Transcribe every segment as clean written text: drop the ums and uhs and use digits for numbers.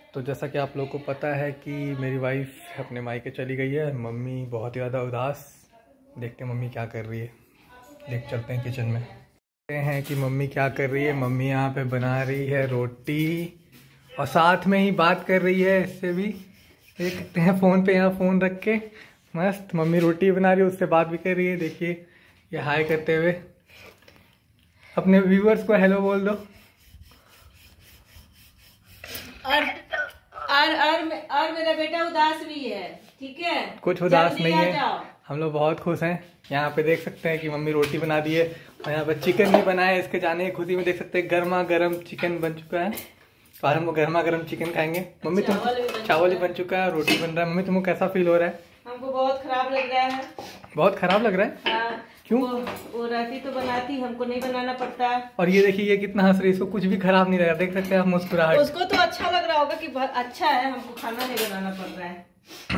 तो जैसा कि आप लोग को पता है कि मेरी वाइफ अपने मायके चली गई है। मम्मी बहुत ही ज़्यादा उदास। देखते हैं मम्मी क्या कर रही है। देख चलते हैं किचन में, देखते हैं कि मम्मी क्या कर रही है। मम्मी यहाँ पे बना रही है रोटी और साथ में ही बात कर रही है। इससे भी देख सकते हैं फ़ोन पे, यहाँ फ़ोन रख के मस्त मम्मी रोटी बना रही है, उससे बात भी कर रही है। देखिए ये हाय करते हुए। अपने व्यूअर्स को हेलो बोल दो। और मेरा बेटा उदास भी है, ठीक है? कुछ उदास नहीं है, हम लोग बहुत खुश हैं। यहाँ पे देख सकते हैं कि मम्मी रोटी बना दी है और यहाँ पे चिकन भी बना है। इसके जाने की खुशी में देख सकते हैं गर्मा गर्म चिकन बन चुका है और हम गर्मा गर्म चिकन खाएंगे। मम्मी तुम चावल भी बन चुका है, रोटी बन रहा है। मम्मी तुमको कैसा फील हो रहा है? हमको बहुत खराब लग रहा है। बहुत खराब लग रहा है? हाँ, क्यों? वो रहती तो बनाती, हमको नहीं बनाना पड़ता। और ये देखिए ये कितना हंस रही है, इसको कुछ भी खराब नहीं लग रहा। देख सकते हैं आप मुस्कुराहट। उसको तो अच्छा लग रहा होगा कि बहुत अच्छा है, हमको खाना नहीं बनाना पड़ रहा है।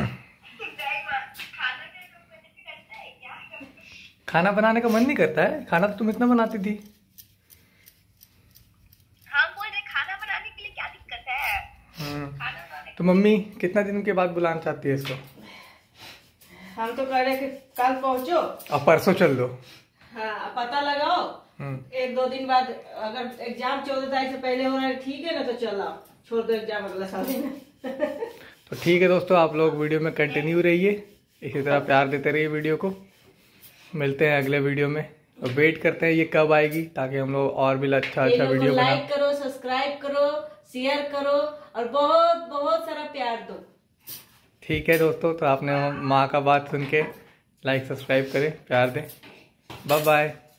खाना बनाने का मन नहीं करता है? खाना तो तुम इतना बनाती थी। हाँ बोल रहे खाना बनाने के लिए क्या दिक्कत है? तो मम्मी कितना दिन के बाद बुलाना चाहती है इसको? हम तो कह रहे कि कल पहुंचो और परसों चल दो। हाँ, पता लगाओ। 1-2 दिन बाद अगर एग्जाम 14 तारीख से पहले हो रहा है, ठीक है ना? तो चलो छोड़ दो एग्जाम अगला साल। तो ठीक है दोस्तों, आप लोग वीडियो में कंटिन्यू रहिए, इसी तरह प्यार देते रहिए वीडियो को। मिलते हैं अगले वीडियो में और वेट करते हैं ये कब आएगी, ताकि हम लोग और भी अच्छा वीडियो बनाएं। लाइक करो, सब्सक्राइब करो, शेयर करो और बहुत बहुत सारा प्यार दो। ठीक है दोस्तों, तो आपने माँ का बात सुन के लाइक सब्सक्राइब करें, प्यार दें। Bye bye.